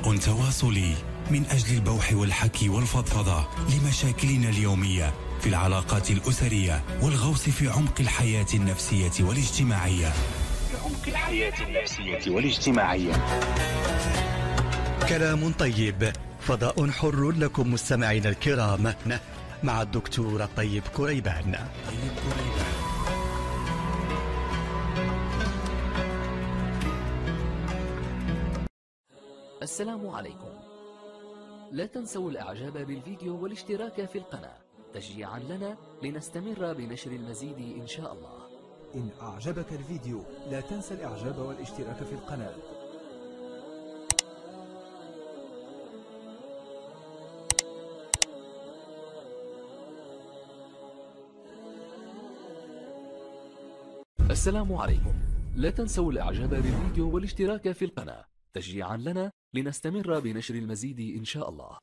فضاء تواصلي من أجل البوح والحكي والفضفضة لمشاكلنا اليومية في العلاقات الأسرية والغوص في عمق الحياة النفسية والاجتماعية. كلام طيب، فضاء حر لكم مستمعين الكرام، مع الدكتور طيب كريبان. السلام عليكم. لا تنسوا الإعجاب بالفيديو والاشتراك في القناة تشجيعا لنا لنستمر بنشر المزيد إن شاء الله. إن أعجبك الفيديو لا تنسى الإعجاب والاشتراك في القناة. السلام عليكم. لا تنسوا الإعجاب بالفيديو والاشتراك في القناة تشجيعا لنا لنستمر بنشر المزيد إن شاء الله.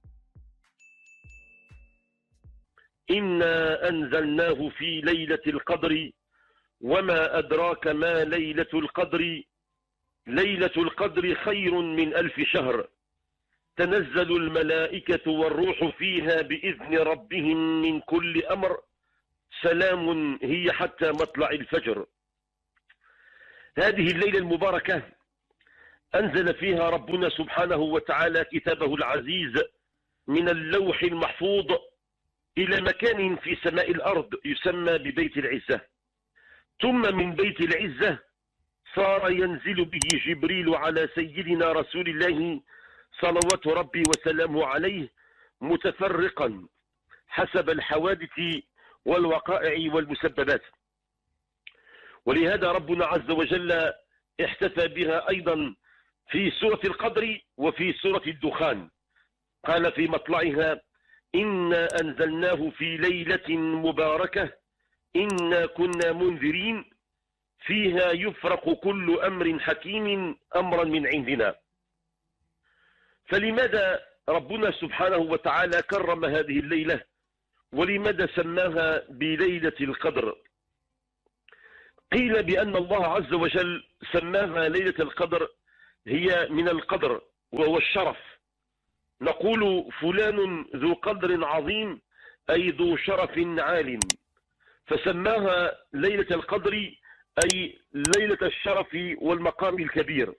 إنا أنزلناه في ليلة القدر وما أدراك ما ليلة القدر. ليلة القدر خير من 1000 شهر. تنزل الملائكة والروح فيها بإذن ربهم من كل أمر. سلام هي حتى مطلع الفجر. هذه الليلة المباركة أنزل فيها ربنا سبحانه وتعالى كتابه العزيز من اللوح المحفوظ إلى مكان في سماء الأرض يسمى ببيت العزة. ثم من بيت العزة صار ينزل به جبريل على سيدنا رسول الله صلوات ربي وسلامه عليه متفرقا حسب الحوادث والوقائع والمسببات. ولهذا ربنا عز وجل احتفى بها أيضا في سورة القدر وفي سورة الدخان. قال في مطلعها: إنا أنزلناه في ليلة مباركة إنا كنا منذرين فيها يفرق كل أمر حكيم أمرا من عندنا. فلماذا ربنا سبحانه وتعالى كرم هذه الليلة ولماذا سماها بليلة القدر؟ قيل بأن الله عز وجل سماها ليلة القدر هي من القدر وهو الشرف. نقول فلان ذو قدر عظيم أي ذو شرف عال، فسماها ليلة القدر أي ليلة الشرف والمقام الكبير.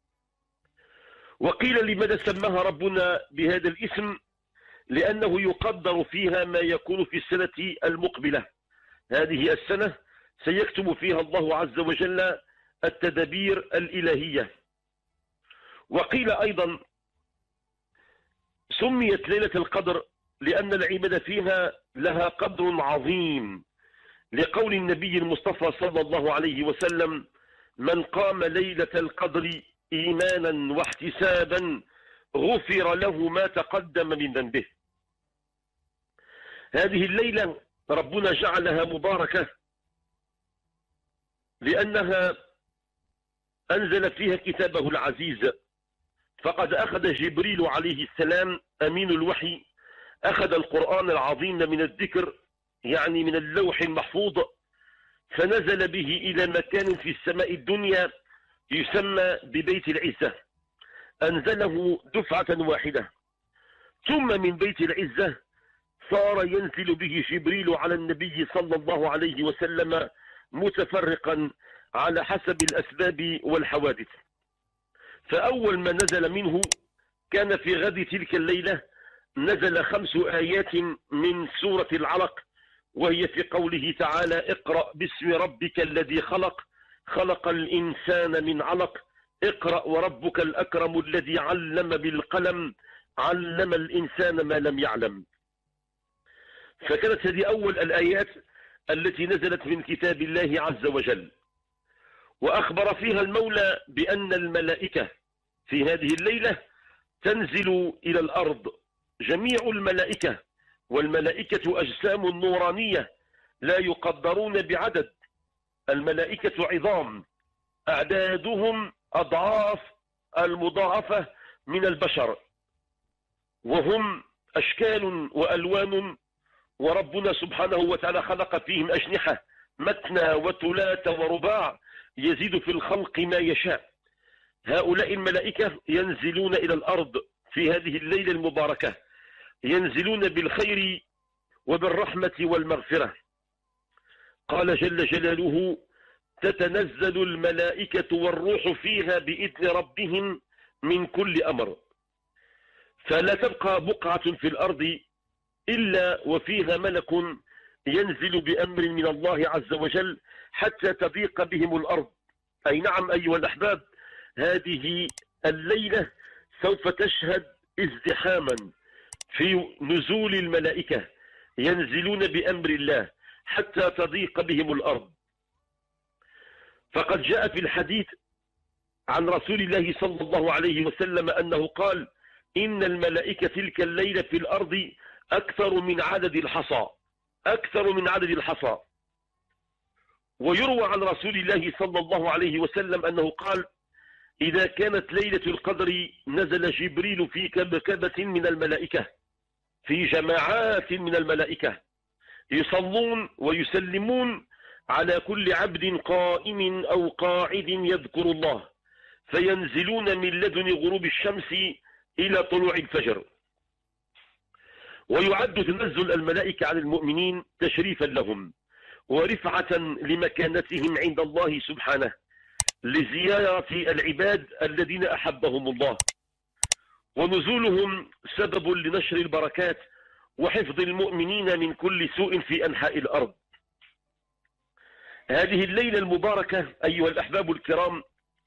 وقيل لماذا سماها ربنا بهذا الاسم؟ لأنه يقدر فيها ما يكون في السنة المقبلة. هذه السنة سيكتب فيها الله عز وجل التدابير الإلهية. وقيل أيضا سميت ليلة القدر لأن العبادة فيها لها قدر عظيم، لقول النبي المصطفى صلى الله عليه وسلم: من قام ليلة القدر إيمانا واحتسابا غفر له ما تقدم من ذنبه. هذه الليلة ربنا جعلها مباركة لأنها أنزل فيها كتابه العزيز. فقد أخذ جبريل عليه السلام أمين الوحي، أخذ القرآن العظيم من الذكر يعني من اللوح المحفوظ، فنزل به إلى مكان في السماء الدنيا يسمى ببيت العزة. أنزله دفعة واحدة. ثم من بيت العزة صار ينزل به جبريل على النبي صلى الله عليه وسلم متفرقا على حسب الأسباب والحوادث. فأول ما نزل منه كان في غد تلك الليلة نزل 5 آيات من سورة العلق، وهي في قوله تعالى: اقرأ باسم ربك الذي خلق، خلق الإنسان من علق، اقرأ وربك الأكرم الذي علم بالقلم، علم الإنسان ما لم يعلم. فكانت هذه أول الآيات التي نزلت من كتاب الله عز وجل. وأخبر فيها المولى بأن الملائكة في هذه الليلة تنزل إلى الأرض، جميع الملائكة، والملائكة أجسام نورانية لا يقدرون بعدد. الملائكة عظام أعدادهم أضعاف المضاعفة من البشر، وهم أشكال وألوان، وربنا سبحانه وتعالى خلق فيهم أجنحة مثنى وثلاث ورباع يزيد في الخلق ما يشاء. هؤلاء الملائكة ينزلون إلى الأرض في هذه الليلة المباركة، ينزلون بالخير وبالرحمة والمغفرة. قال جل جلاله: تتنزل الملائكة والروح فيها بإذن ربهم من كل أمر. فلا تبقى بقعة في الأرض إلا وفيها ملك ينزل بأمر من الله عز وجل حتى تضيق بهم الأرض. أي نعم أيها الأحباب، هذه الليلة سوف تشهد ازدحاما في نزول الملائكة، ينزلون بأمر الله حتى تضيق بهم الأرض. فقد جاء في الحديث عن رسول الله صلى الله عليه وسلم أنه قال: إن الملائكة تلك الليلة في الأرض أكثر من عدد الحصى، أكثر من عدد الحصى. ويروى عن رسول الله صلى الله عليه وسلم أنه قال: إذا كانت ليلة القدر نزل جبريل في كبكبة من الملائكة، في جماعات من الملائكة، يصلون ويسلمون على كل عبد قائم أو قاعد يذكر الله، فينزلون من لدن غروب الشمس إلى طلوع الفجر. ويعد تنزل الملائكة على المؤمنين تشريفا لهم ورفعة لمكانتهم عند الله سبحانه، لزيارة العباد الذين أحبهم الله. ونزولهم سبب لنشر البركات وحفظ المؤمنين من كل سوء في أنحاء الأرض. هذه الليلة المباركة أيها الأحباب الكرام،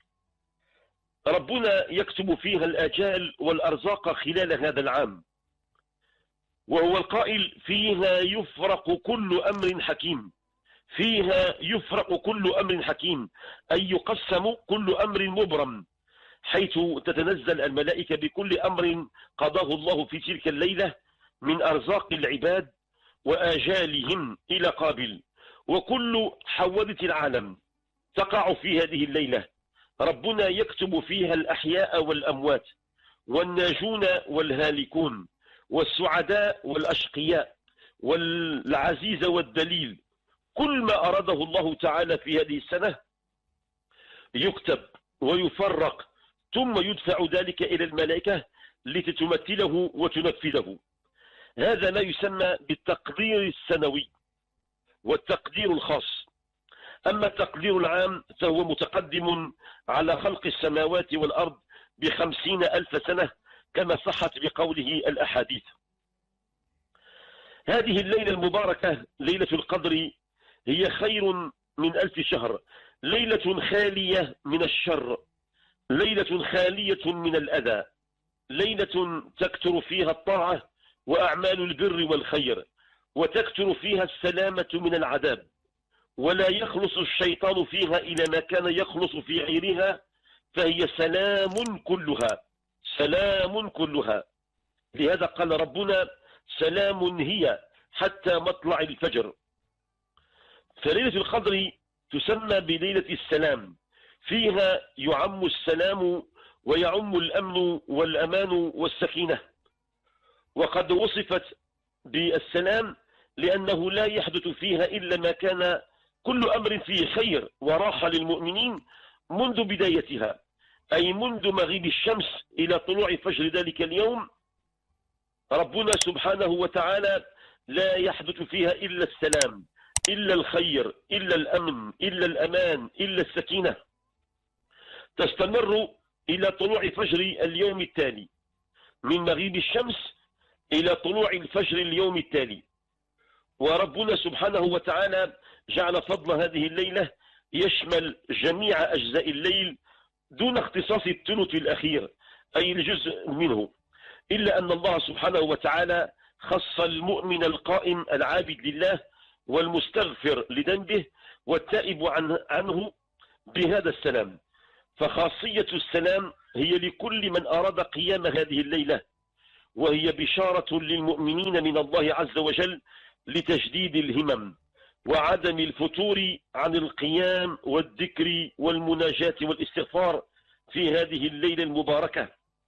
ربنا يكتب فيها الآجال والأرزاق خلال هذا العام، وهو القائل: فيها يفرق كل أمر حكيم. فيها يفرق كل أمر حكيم، أي يقسم كل أمر مبرم، حيث تتنزل الملائكة بكل أمر قضاه الله في تلك الليلة من أرزاق العباد وآجالهم إلى قابل. وكل حوادث العالم تقع في هذه الليلة، ربنا يكتب فيها الأحياء والأموات، والناجون والهالكون، والسعداء والأشقياء، والعزيز والدليل. كل ما أراده الله تعالى في هذه السنة يكتب ويفرق، ثم يدفع ذلك إلى الملائكة لتتمثله وتنفذه. هذا ما يسمى بالتقدير السنوي والتقدير الخاص. أما التقدير العام فهو متقدم على خلق السماوات والأرض ب50,000 سنة، كما صحت بقوله الأحاديث. هذه الليلة المباركة ليلة القدر هي خير من 1000 شهر، ليلة خالية من الشر، ليلة خالية من الأذى، ليلة تكثر فيها الطاعة وأعمال البر والخير، وتكثر فيها السلامة من العذاب، ولا يخلص الشيطان فيها إلى ما كان يخلص في غيرها، فهي سلام كلها، سلام كلها. لهذا قال ربنا: سلام هي حتى مطلع الفجر. فليلة القدر تسمى بليلة السلام، فيها يعم السلام ويعم الأمن والأمان والسكينة. وقد وصفت بالسلام لأنه لا يحدث فيها إلا ما كان كل أمر فيه خير وراحة للمؤمنين منذ بدايتها، أي منذ مغيب الشمس إلى طلوع فجر ذلك اليوم. ربنا سبحانه وتعالى لا يحدث فيها إلا السلام، إلا الخير، إلا الأمن، إلا الأمان، إلا السكينة. تستمر إلى طلوع فجر اليوم التالي، من مغيب الشمس إلى طلوع الفجر اليوم التالي. وربنا سبحانه وتعالى جعل فضل هذه الليلة يشمل جميع أجزاء الليل دون اختصاص الثلث الأخير، أي الجزء منه، إلا أن الله سبحانه وتعالى خص المؤمن القائم العابد لله والمستغفر لذنبه والتائب عنه بهذا السلام. فخاصية السلام هي لكل من أراد قيام هذه الليلة، وهي بشارة للمؤمنين من الله عز وجل لتجديد الهمم وعدم الفتور عن القيام والذكر والمناجاة والاستغفار في هذه الليلة المباركة.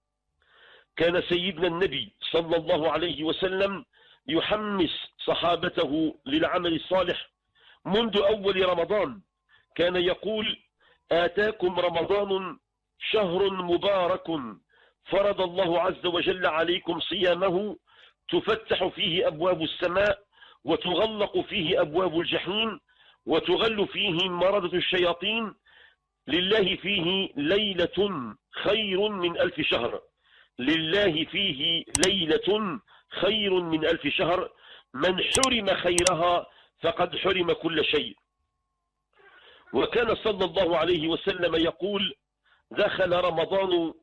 كان سيدنا النبي صلى الله عليه وسلم يحمس صحابته للعمل الصالح منذ أول رمضان. كان يقول: آتاكم رمضان شهر مبارك فرض الله عز وجل عليكم صيامه تفتح فيه أبواب السماء وتغلق فيه أبواب الجحيم وتغل فيه مردة الشياطين، لله فيه ليلة خير من 1000 شهر. لله فيه ليلة خير من 1000 شهر، من حرم خيرها فقد حرم كل شيء. وكان صلى الله عليه وسلم يقول: دخل رمضان،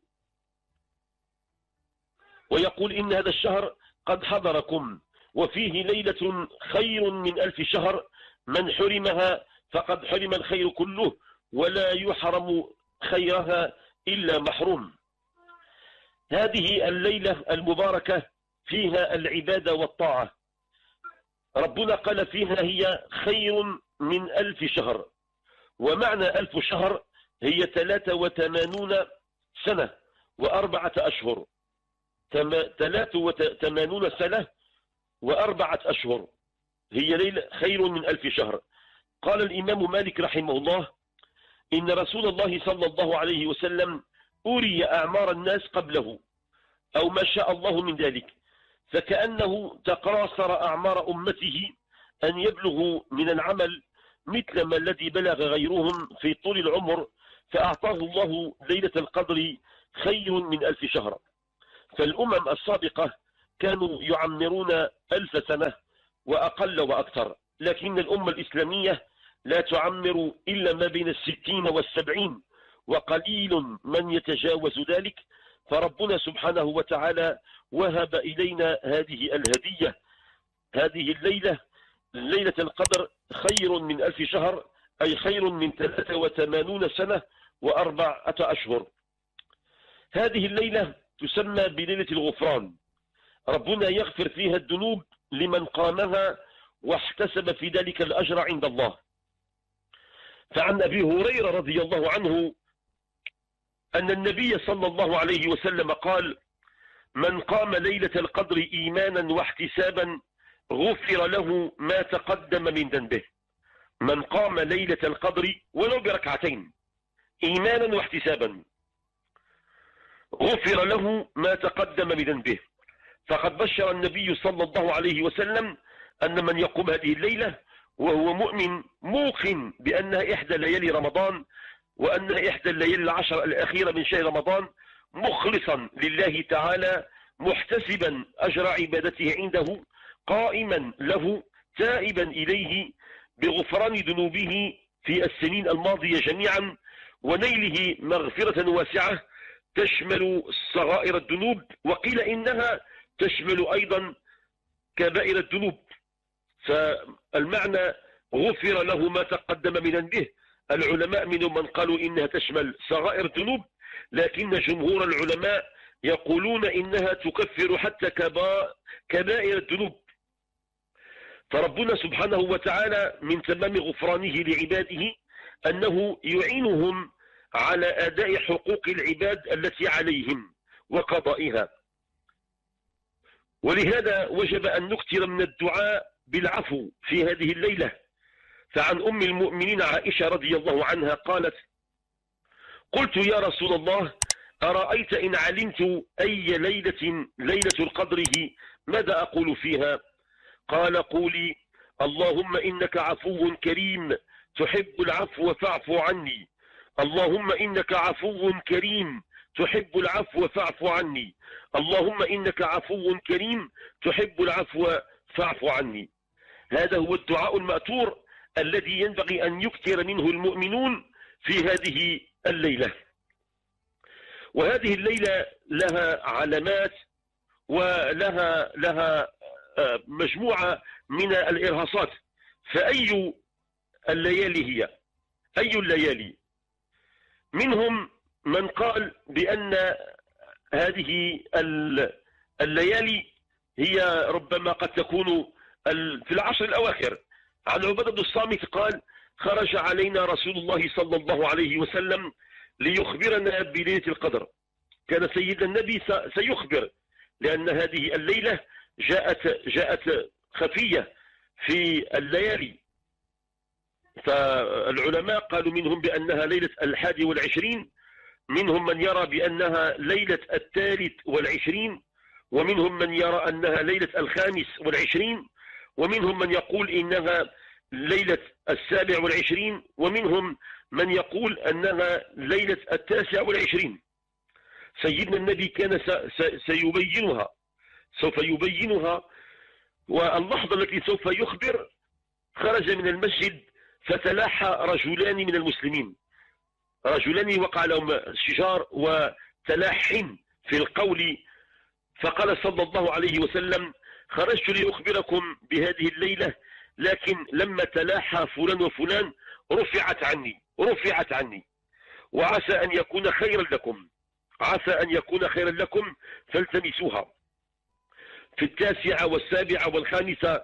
ويقول إن هذا الشهر قد حضركم وفيه ليلة خير من 1000 شهر، من حرمها فقد حرم الخير كله، ولا يحرم خيرها إلا محروم. هذه الليلة المباركة فيها العبادة والطاعة. ربنا قال فيها هي خير من 1000 شهر، ومعنى 1000 شهر هي 83 سنة و4 أشهر. 83 سنة و4 أشهر هي ليلة خير من 1000 شهر. قال الإمام مالك رحمه الله: إن رسول الله صلى الله عليه وسلم أري أعمار الناس قبله أو ما شاء الله من ذلك، فكأنه تقاصر أعمار أمته أن يبلغوا من العمل مثل ما الذي بلغ غيرهم في طول العمر، فأعطاه الله ليلة القدر خير من 1000 شهر. فالأمم السابقة كانوا يعمرون 1000 سنة وأقل وأكثر، لكن الأمة الإسلامية لا تعمر إلا ما بين 60 و70، وقليل من يتجاوز ذلك. فربنا سبحانه وتعالى وهب إلينا هذه الهدية، هذه الليلة، ليلة القدر خير من 1000 شهر، أي خير من 83 سنة و4 أشهر. هذه الليلة تسمى بليلة الغفران، ربنا يغفر فيها الذنوب لمن قامها واحتسب في ذلك الأجر عند الله. فعن أبي هريرة رضي الله عنه أن النبي صلى الله عليه وسلم قال: من قام ليلة القدر إيمانا واحتسابا غفر له ما تقدم من ذنبه. من قام ليلة القدر ولو بركعتين إيمانا واحتسابا غفر له ما تقدم من ذنبه. فقد بشر النبي صلى الله عليه وسلم أن من يقوم هذه الليلة وهو مؤمن موقن بأنها إحدى ليالي رمضان، وأنها إحدى الليالي العشر الأخيرة من شهر رمضان، مخلصا لله تعالى محتسبا أجر عبادته عنده، قائما له تائبا إليه بغفران ذنوبه في السنين الماضية جميعا، ونيله مغفرة واسعة تشمل صغائر الذنوب، وقيل إنها تشمل أيضا كبائر الذنوب. فالمعنى غفر له ما تقدم من ذنبه. العلماء منهم من قالوا إنها تشمل صغائر الذنوب، لكن جمهور العلماء يقولون إنها تكفر حتى كبائر الذنوب. فربنا سبحانه وتعالى من تمام غفرانه لعباده أنه يعينهم على أداء حقوق العباد التي عليهم وقضائها. ولهذا وجب أن نكثر من الدعاء بالعفو في هذه الليلة. فعن أم المؤمنين عائشة رضي الله عنها قالت: قلت يا رسول الله أرأيت إن علمت أي ليلة القدر ماذا أقول فيها؟ قال: قولي اللهم إنك عفو كريم تحب العفو فاعف عني. اللهم إنك عفو كريم تحب العفو فاعف عني. اللهم إنك عفو كريم تحب العفو فاعف عني. هذا هو الدعاء المأثور الذي ينبغي أن يكثر منه المؤمنون في هذه الليلة. وهذه الليلة لها علامات ولها مجموعة من الإرهاصات. فأي الليالي هي؟ أي الليالي؟ منهم من قال بأن هذه الليالي هي ربما قد تكون في العشر الأواخر. عن عبادة بن الصامت قال: خرج علينا رسول الله صلى الله عليه وسلم ليخبرنا بليلة القدر. كان سيدنا النبي سيخبر، لأن هذه الليلة جاءت خفية في الليالي. فالعلماء قالوا منهم بأنها ليلة 21 منهم من يرى بأنها ليلة 23، ومنهم من يرى أنها ليلة 25، ومنهم من يقول إنها ليلة 27، ومنهم من يقول أنها ليلة 29. سيدنا النبي كان سيبينها، سوف يبينها. واللحظة التي سوف يخبر خرج من المسجد فتلاحى رجلان من المسلمين، رجلان وقع لهم شجار وتلاحم في القول، فقال صلى الله عليه وسلم: خرجت لأخبركم بهذه الليلة، لكن لما تلاحى فلان وفلان رفعت عني، وعسى أن يكون خيرا لكم، عسى أن يكون خيرا لكم فالتمسوها في 9 و7 و5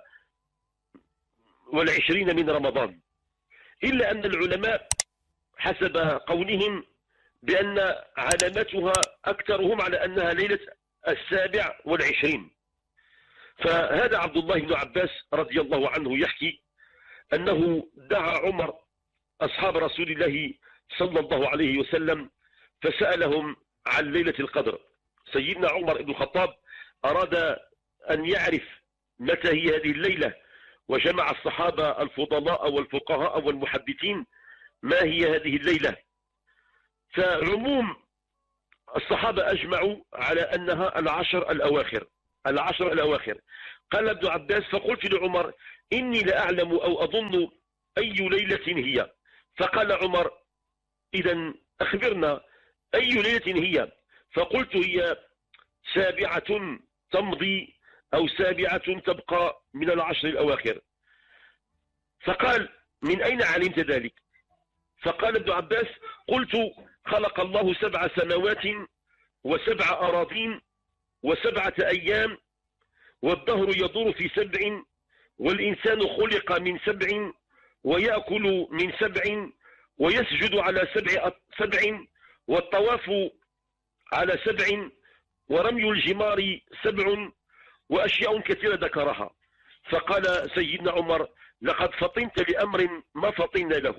و20 من رمضان. إلا أن العلماء حسب قولهم بأن علامتها أكثرهم على أنها ليلة 27. فهذا عبد الله بن عباس رضي الله عنه يحكي أنه دعا عمر أصحاب رسول الله صلى الله عليه وسلم فسألهم عن ليلة القدر. سيدنا عمر بن الخطاب أراد أن يعرف متى هي هذه الليلة، وجمع الصحابة الفضلاء والفقهاء والمحدثين ما هي هذه الليلة. فعموم الصحابة أجمعوا على أنها العشر الأواخر. قال ابن عباس: فقلت لعمر: إني لأعلم أو أظن أي ليلة هي. فقال عمر: إذا أخبرنا أي ليلة هي. فقلت: هي 7 تمضي أو 7 تبقى من العشر الأواخر. فقال: من أين علمت ذلك؟ فقال ابن عباس: قلت: خلق الله 7 سماوات و7 أراضين و7 أيام، والدهر يدور في 7، والإنسان خلق من 7، ويأكل من 7، ويسجد على 7، والطواف على 7، ورمي الجمار 7، وأشياء كثيرة ذكرها. فقال سيدنا عمر: لقد فطنت لأمر ما فطنا له.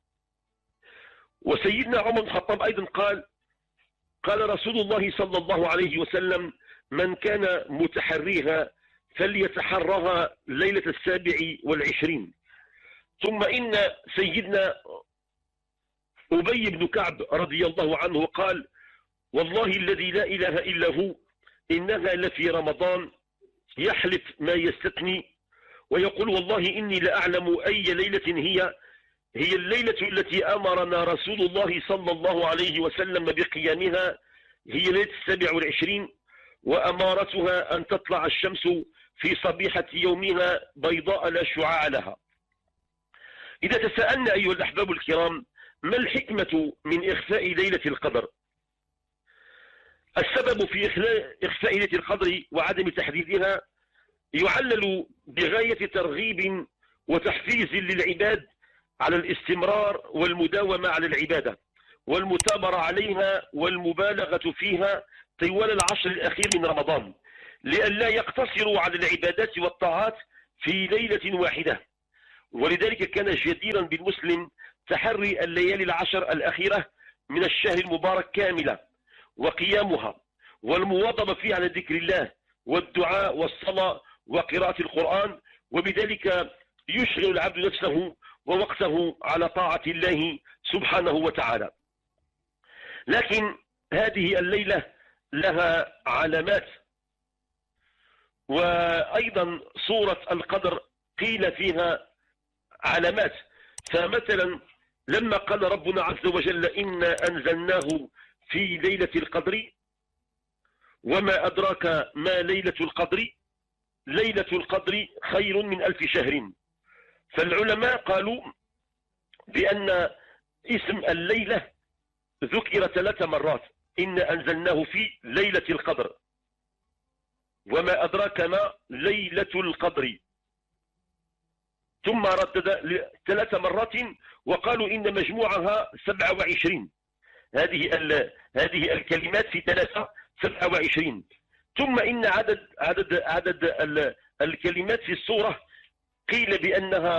وسيدنا عمر بن الخطاب أيضا قال رسول الله صلى الله عليه وسلم: من كان متحريها فليتحرها ليلة 27. ثم إن سيدنا أبي بن كعب رضي الله عنه قال: والله الذي لا إله إلا هو إنها لفي رمضان، يحلف ما يستثني ويقول: والله إني لأعلم أي ليلة هي الليلة التي أمرنا رسول الله صلى الله عليه وسلم بقيامها، هي ليلة 27، وأمارتها أن تطلع الشمس في صبيحة يومها بيضاء لا شعاع لها. إذا تساءلنا أيها الأحباب الكرام: ما الحكمة من إخفاء ليلة القدر؟ السبب في إخفاء ليلة القدر وعدم تحديدها يعلل بغاية ترغيب وتحفيز للعباد على الاستمرار والمداومة على العبادة والمثابرة عليها والمبالغة فيها طوال العشر الأخير من رمضان، لئلا يقتصروا على العبادات والطاعات في ليلة واحدة. ولذلك كان جديرا بالمسلم تحري الليالي العشر الأخيرة من الشهر المبارك كاملة وقيامها والمواظبة فيها على ذكر الله والدعاء والصلاة وقراءة القرآن، وبذلك يشغل العبد نفسه ووقته على طاعة الله سبحانه وتعالى. لكن هذه الليلة لها علامات، وأيضا سورة القدر قيل فيها علامات. فمثلا لما قال ربنا عز وجل: إنا أنزلناه في ليلة القدر، وما أدراك ما ليلة القدر، ليلة القدر خير من 1000 شهر. فالعلماء قالوا بأن اسم الليلة ذكر 3 مرات: إنا أنزلناه في ليلة القدر، وما أدراك ما ليلة القدر، ثم ردد 3 مرات وقالوا إن مجموعها 27. هذه الكلمات في 3 27. ثم إن عدد الكلمات في السورة قيل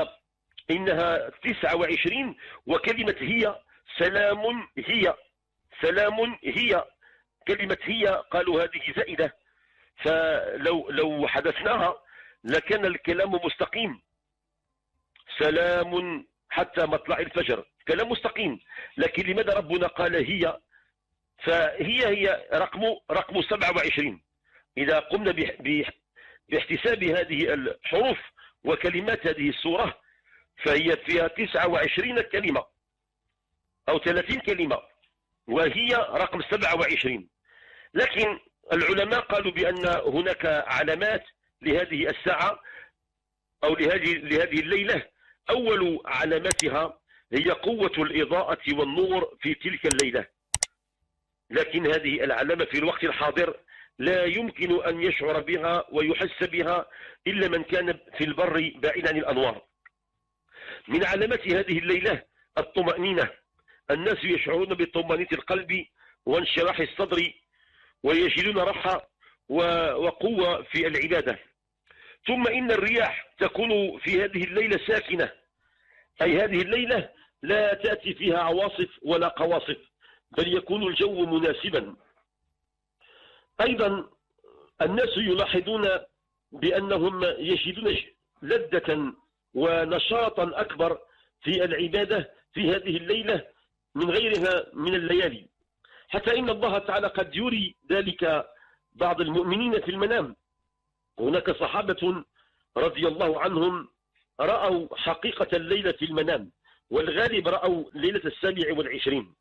بأنها 29، وكلمة هي سلام هي سلام هي، كلمة هي قالوا هذه زائدة، فلو حدثناها لكان الكلام مستقيم. سلام حتى مطلع الفجر، كلام مستقيم. لكن لماذا ربنا قال هي؟ فهي رقم 27. إذا قمنا باحتساب هذه الحروف وكلمات هذه السورة فهي فيها 29 كلمة أو 30 كلمة، وهي رقم 27. لكن العلماء قالوا بأن هناك علامات لهذه الساعة أو لهذه الليلة. أول علاماتها هي قوة الإضاءة والنور في تلك الليلة، لكن هذه العلامة في الوقت الحاضر لا يمكن أن يشعر بها ويحس بها إلا من كان في البر بعيد عن الأنوار. من علامات هذه الليلة الطمأنينة، الناس يشعرون بطمأنينة القلب وانشراح الصدر ويجدون راحة وقوة في العبادة. ثم إن الرياح تكون في هذه الليلة ساكنة، أي هذه الليلة لا تأتي فيها عواصف ولا قواصف، بل يكون الجو مناسبا. أيضا الناس يلاحظون بأنهم يجدون لذة ونشاطا أكبر في العبادة في هذه الليلة من غيرها من الليالي، حتى إن الله تعالى قد يري ذلك بعض المؤمنين في المنام. هناك صحابة رضي الله عنهم رأوا حقيقة الليلة في المنام، والغالب رأوا ليلة 27.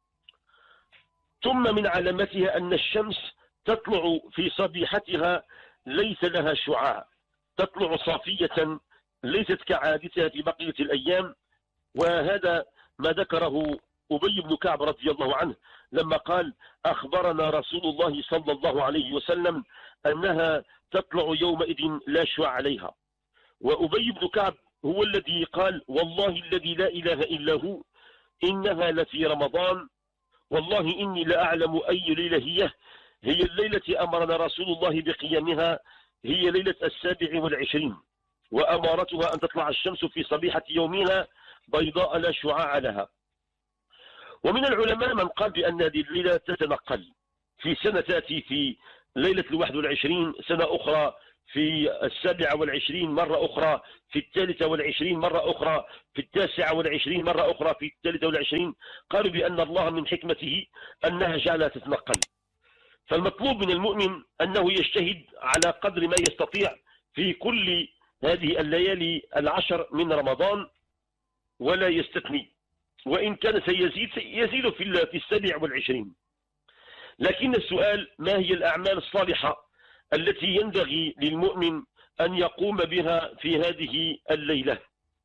ثم من علامتها أن الشمس تطلع في صبيحتها ليس لها شعاع، تطلع صافية ليست كعادتها في بقية الأيام. وهذا ما ذكره أبي بن كعب رضي الله عنه لما قال: أخبرنا رسول الله صلى الله عليه وسلم أنها تطلع يومئذ لا شعاع عليها. وأبي بن كعب هو الذي قال: والله الذي لا إله إلا هو إنها لفي رمضان، والله إني لأعلم أي ليلة هي الليلة أمرنا رسول الله بقيامها، هي ليلة 27، وأمارتها أن تطلع الشمس في صبيحة يومها بيضاء لا شعاع لها. ومن العلماء من قال بأن هذه الليلة تتنقل، في سنة تأتي في ليلة 21، سنة أخرى في 27 مرة أخرى، في 23 مرة أخرى، في 29 مرة أخرى، في 23. قالوا بأن الله من حكمته أنها جعلها تتنقل. فالمطلوب من المؤمن أنه يجتهد على قدر ما يستطيع في كل هذه الليالي 10 من رمضان ولا يستثني، وإن كان يزيد في 27. لكن السؤال: ما هي الأعمال الصالحة التي ينبغي للمؤمن أن يقوم بها في هذه الليلة؟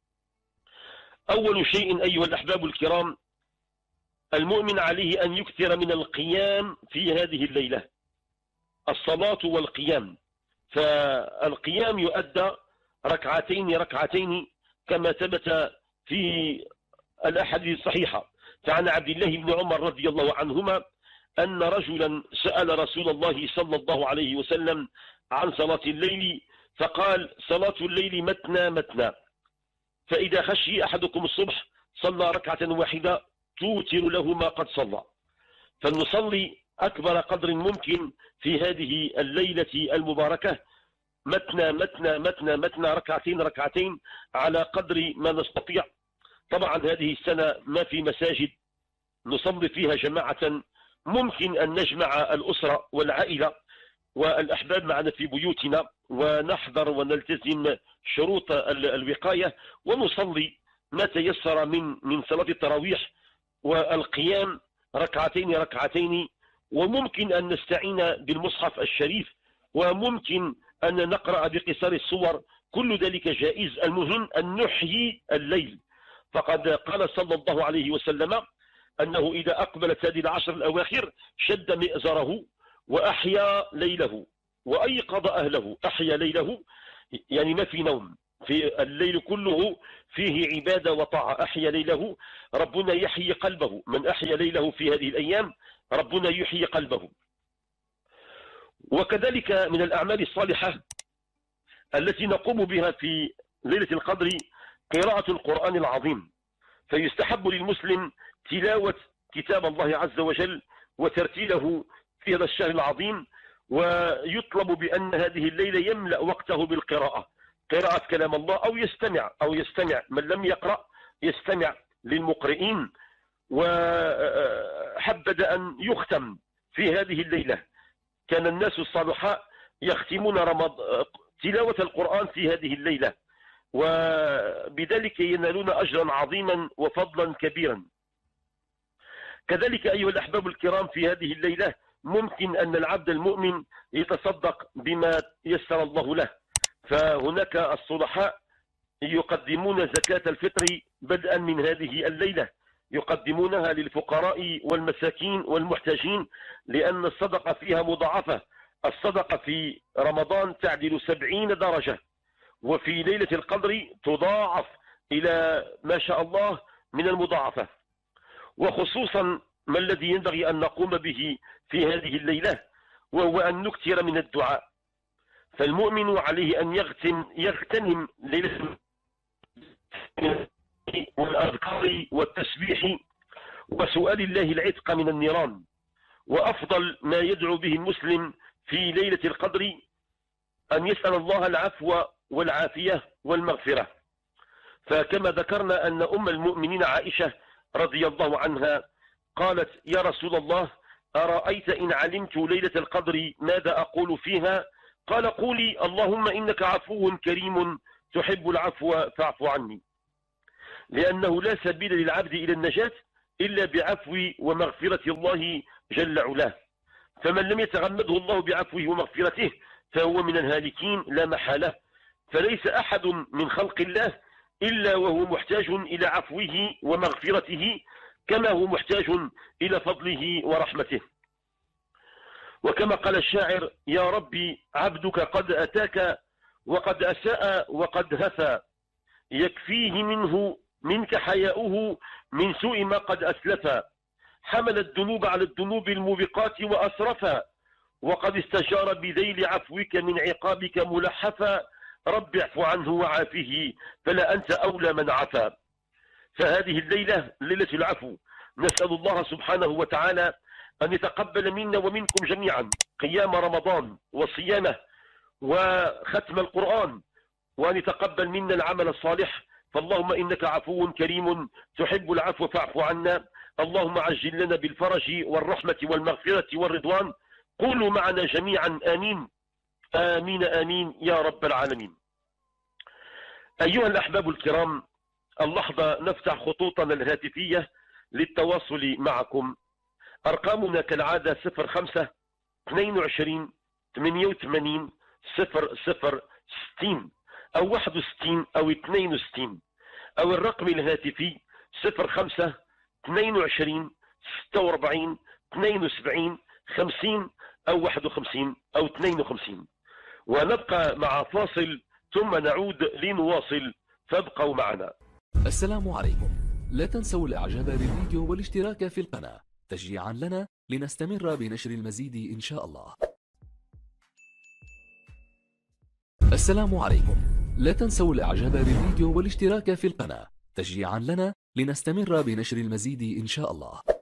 أول شيء أيها الأحباب الكرام، المؤمن عليه أن يكثر من القيام في هذه الليلة، الصلاة والقيام. فالقيام يؤدى ركعتين كما ثبت في الأحاديث الصحيحة. فعن عبد الله بن عمر رضي الله عنهما أن رجلا سأل رسول الله صلى الله عليه وسلم عن صلاة الليل، فقال: صلاة الليل مثنى، فإذا خشي أحدكم الصبح صلى ركعة واحدة توتر له ما قد صلى. فلنصلي أكبر قدر ممكن في هذه الليلة المباركة، مثنى، ركعتين على قدر ما نستطيع. طبعا هذه السنة ما في مساجد نصلي فيها جماعة، ممكن أن نجمع الأسرة والعائلة والأحباب معنا في بيوتنا ونحضر ونلتزم شروط الوقاية ونصلي ما تيسر من صلاة التراويح والقيام ركعتين، وممكن أن نستعين بالمصحف الشريف، وممكن أن نقرأ بقصار الصور، كل ذلك جائز. المهم أن نحيي الليل، فقد قال صلى الله عليه وسلم أنه إذا أقبلت هذه 10 الأواخر شد مئزره وأحيا ليله وأيقظ أهله. أحيا ليله يعني ما في نوم، في الليل كله فيه عبادة وطاعة. أحيا ليله، ربنا يحيي قلبه، من أحيا ليله في هذه الأيام ربنا يحيي قلبه. وكذلك من الأعمال الصالحة التي نقوم بها في ليلة القدر قراءة القرآن العظيم. فيستحب للمسلم كتاب الله عز وجل وترتيله في هذا الشهر العظيم، ويطلب بأن هذه الليلة يملأ وقته بالقراءة، قراءة كلام الله، أو يستمع من لم يقرأ يستمع للمقرئين. وحبذ أن يختم في هذه الليلة. كان الناس الصالحاء يختمون تلاوة القرآن في هذه الليلة، وبذلك ينالون أجرا عظيما وفضلا كبيرا. كذلك أيها الأحباب الكرام، في هذه الليلة ممكن أن العبد المؤمن يتصدق بما يسر الله له. فهناك الصلحاء يقدمون زكاة الفطر بدءا من هذه الليلة، يقدمونها للفقراء والمساكين والمحتاجين، لأن الصدقة فيها مضاعفة. الصدقة في رمضان تعدل 70 درجة، وفي ليلة القدر تضاعف إلى ما شاء الله من المضاعفة. وخصوصا ما الذي ينبغي أن نقوم به في هذه الليلة، وهو أن نكثر من الدعاء. فالمؤمن عليه أن يغتنم ليلة والأذكار والتسبيح وسؤال الله العتق من النيران. وأفضل ما يدعو به المسلم في ليلة القدر أن يسأل الله العفو والعافية والمغفرة. فكما ذكرنا أن أم المؤمنين عائشة رضي الله عنها قالت: يا رسول الله، أرأيت إن علمت ليلة القدر ماذا أقول فيها؟ قال: قولي اللهم إنك عفو كريم تحب العفو فاعف عني. لأنه لا سبيل للعبد إلى النجاة إلا بعفو ومغفرة الله جل علاه. فمن لم يتغمده الله بعفوه ومغفرته فهو من الهالكين لا محالة. فليس أحد من خلق الله إلا وهو محتاج إلى عفوه ومغفرته، كما هو محتاج إلى فضله ورحمته. وكما قال الشاعر: يا ربي عبدك قد أتاك وقد أساء وقد هفى، يكفيه منك حياؤه من سوء ما قد أسلفا، حمل الذنوب على الذنوب الموبقات وأسرفا، وقد استجار بذيل عفوك من عقابك ملحفا، رب اعف عنه وعافه فلا أنت أولى من عفا. فهذه الليلة ليلة العفو، نسأل الله سبحانه وتعالى أن يتقبل منا ومنكم جميعا قيام رمضان وصيامه وختم القرآن، وأن يتقبل منا العمل الصالح. فاللهم إنك عفو كريم تحب العفو فاعف عنا. اللهم عجل لنا بالفرج والرحمة والمغفرة والرضوان. قولوا معنا جميعا آمين آمين آمين يا رب العالمين. أيها الأحباب الكرام، اللحظة نفتح خطوطنا الهاتفية للتواصل معكم. أرقامنا كالعادة 05 22 88 00 60 أو 61 أو 62، أو الرقم الهاتفي 05 22 46 72 50 أو 51 أو 52. ونبقى مع فاصل ثم نعود لنواصل، فابقوا معنا. السلام عليكم. لا تنسوا الإعجاب بالفيديو والاشتراك في القناة تشجيعا لنا لنستمر بنشر المزيد إن شاء الله. السلام عليكم. لا تنسوا الإعجاب بالفيديو والاشتراك في القناة تشجيعا لنا لنستمر بنشر المزيد إن شاء الله.